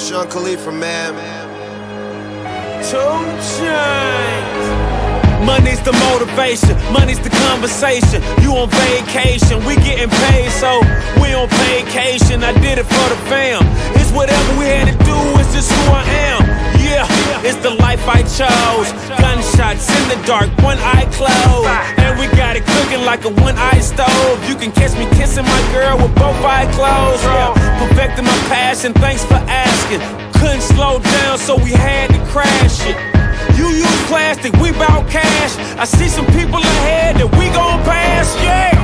Sean Khalifa, man. 2 Chainz. Money's the motivation, money's the conversation. You on vacation, we getting paid, so we on vacation. I did it for the fam. It's whatever we had to do, it's just who I am. Yeah, it's the life I chose. Gunshots in the dark, one eye closed, and we got it cooking like a one-eye stove. You can catch me kissing my girl with both eyes closed. Yeah, perfecting my passion, thanks for asking. Couldn't slow down, so we had to crash it. You use plastic, we bout cash. I see some people ahead that we gon' pass, yeah.